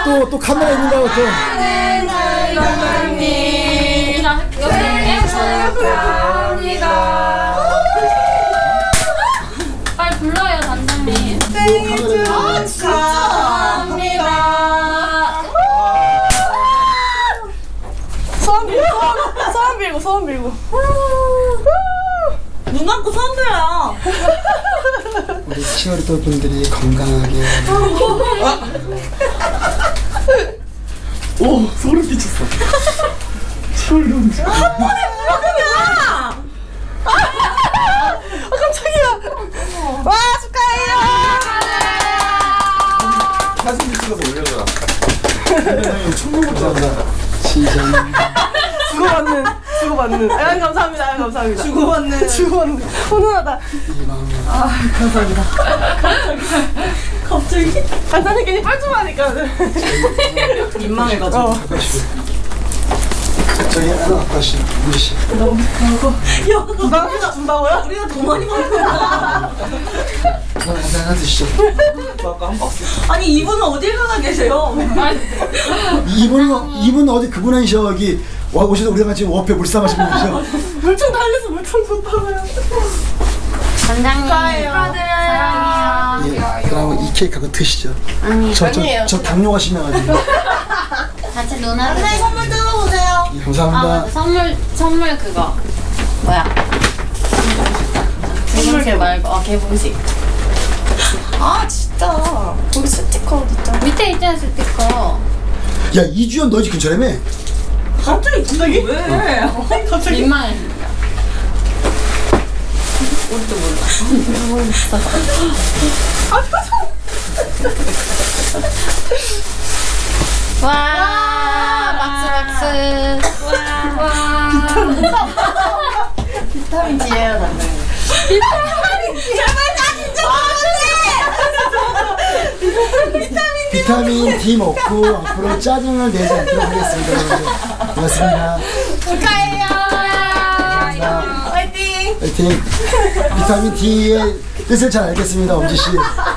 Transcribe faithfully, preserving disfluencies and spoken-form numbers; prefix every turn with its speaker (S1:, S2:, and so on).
S1: 또, 또 카메라 있는가요, 또?
S2: 네, 단장님. 여기 감사합니다. 빨리 불러요, 단장님.
S1: 생일
S2: 축하합니다.
S3: 소원 빌고, 소원 빌고, 소원 빌고. 눈 감고 소원 빌어요.
S1: 우리 치어리더 분들이 건강하게.
S4: 오, 소름 끼쳤어. 소름 끼쳤어.
S3: 한 번에 물어보냐! 아, 깜짝이야. 와, 축하해요.
S4: 사진 찍어서 올려줘라.
S1: 감사합니다. 시작.
S3: 주고받는, 주고받는. 아, 감사합니다. 아, 감사합니다. 주고받는. 주고받는. 훈훈하다. 아, 감사합니다. 갑자기? 간단히 괜히 뻘쭘하니까. 민망해가지고. 어.
S1: 저기, 하나, 아까씨, 무지씨.
S3: 너무 감사하고. 야, 부담해서 준다고요? 우리가 더 많이 먹는다.
S1: 하나, 하나 드시죠.
S4: 아까 한 박스.
S3: 아니, 이분은 어딜 가나 계세요?
S1: 이분은, 이분 어디 그분 아니셔. 여기 와 오셔서 우리랑 같이 워페 물싸 마시는 분이셔.
S3: 물총 달려서 물총 좋다고요.
S2: 단장님.
S3: 축하해요.
S2: 사랑해요.
S1: 예, 그럼 이 케이크 한번 드시죠.
S2: 아니,
S1: 저, 저,
S3: 아니에요.
S1: 저 당뇨가 심해가지고.
S2: 같이 누나들.
S3: 네, 선물 뜯어보세요.
S1: 예,
S2: 아,
S1: 감사합니다.
S2: 맞아. 선물, 선물 그거. 뭐야? 개봉식 말고, 어, 개봉식.
S3: 아, 진짜. 거기 스티커 있잖아.
S2: 밑에 있잖아, 스티커.
S1: 야, 이주연 너 집 근처라며?
S3: 갑자기? 갑자기? 왜? 갑자기?
S2: 민망해니까. 우리도 몰라.
S3: 아, 표정.
S2: 와, 박수, 박수. 와, 와.
S3: 비타민 D예요, 단장님. 비타민 D. 제발 사진 좀 보세요.
S1: 비타민 D 먹고 앞으로 짜증을 내지 않도록 하겠습니다. 여러분들. 고맙습니다.
S3: 축하해요.
S1: 감사합니다.
S3: 화이팅.
S1: 파이팅. 비타민 D의 뜻을 잘 알겠습니다, 엄지씨.